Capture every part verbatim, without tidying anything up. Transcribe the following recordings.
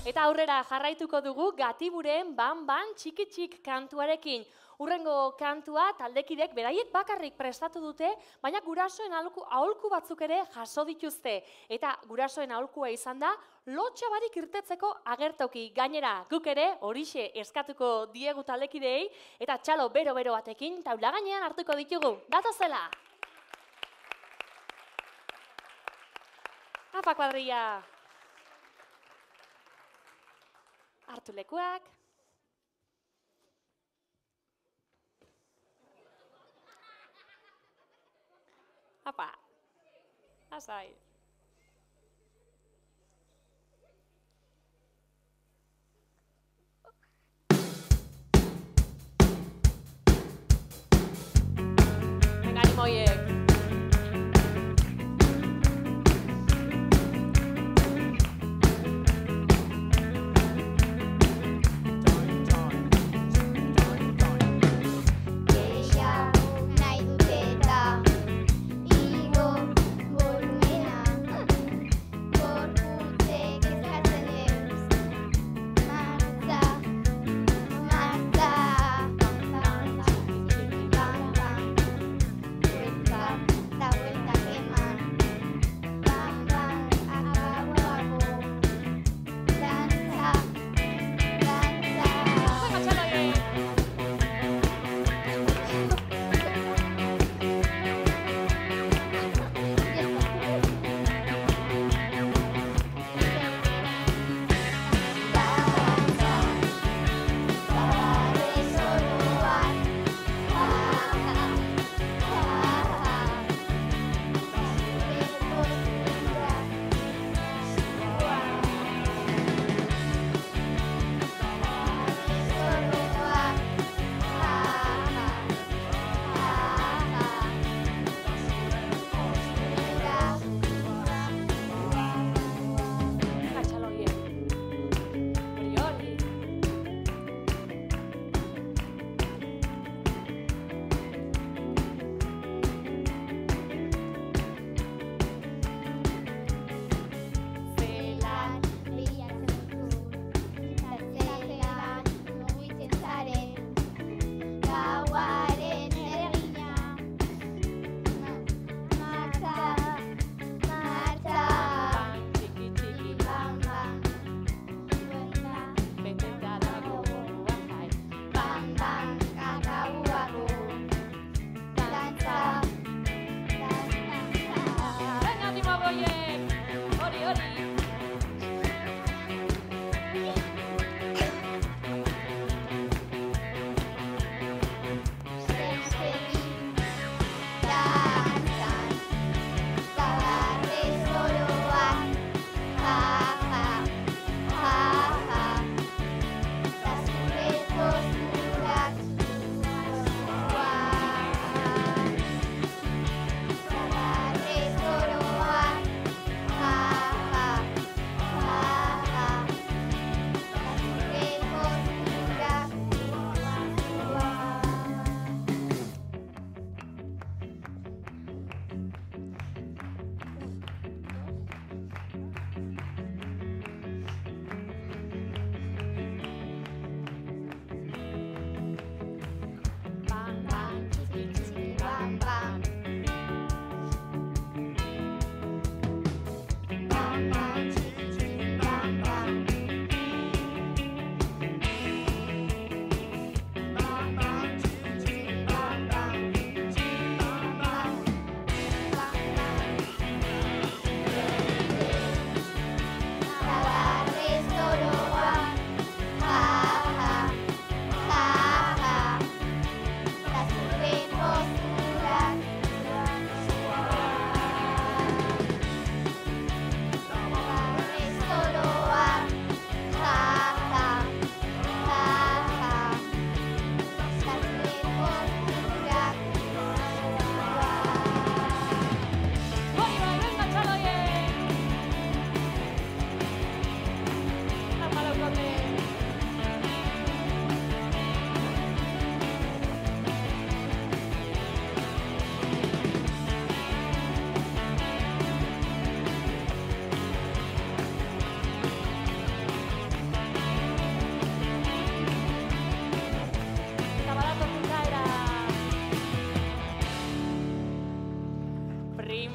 Eta aurrera jarraituko dugu Gatiburen Ban Ban Txiki Txik kantuarekin. Urrengo kantua taldekidek beraiek bakarrik prestatu dute, baina gurasoen aholku batzuk ere jaso dituzte. Eta gurasoen aholkua izan da, lotxa barik irtetzeko agertoki. Gainera, guk ere horixe eskatuko diegu taldekideei, eta txalo bero-bero batekin taula gainean hartuko ditugu. Datozela! Apa kuadrilla! Hartu lekuak. Apa, asai. Venga, animo hoiek. Gehiago nahi dut eta igo volumena.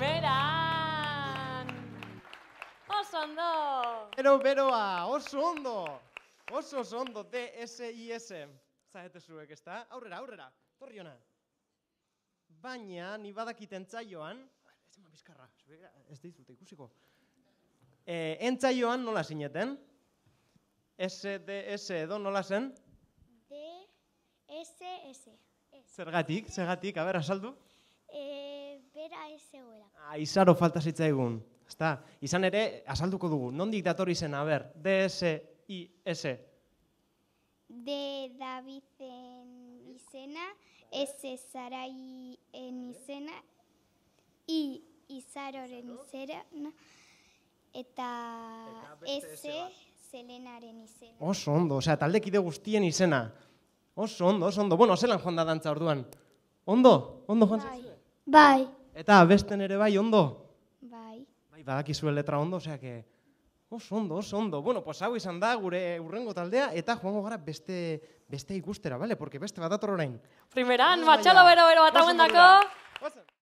Primeran! Oso ondo! Bero, beroa, oso ondo! Oso oso ondo, D S I S. Zahete zuek, ez da? Aurrera, aurrera, torri hona. Baina, ni badakit entzaioan, ez eman bizkarra, ez dizute ikusiko. E, entzaioan nola zineten? S D S edo nola zen? D S S. Zergatik, zergatik, a ber, azaldu? E, bera ez zegoela. Ah, izaro falta zitzaigun. Ezta, izan ere, azalduko dugu. Nondik dator izena, a ber, D S I S. D Davizen izena, S Zaraien izena, I Izaroren izena, eta S Zelenaren izena. Oso ondo, osea, taldekide guztien izena. Oso ondo, oso ondo. Bueno, zelan joan da dantza orduan? Ondo, ondo joan Bai. zaizue? Bai. Eta abesten ere bai, ondo? Bai. Bai, badakizue letra ondo, osea que... Oso ondo, oso ondo. Bueno, pues hau izan da gure urrengo taldea, eta joango gara beste, beste ikustera, bale? Porque beste bat dator orain. Primeran, Vamos matxalo allá. bero-bero bat Goazen hauendako. modura. Goazen.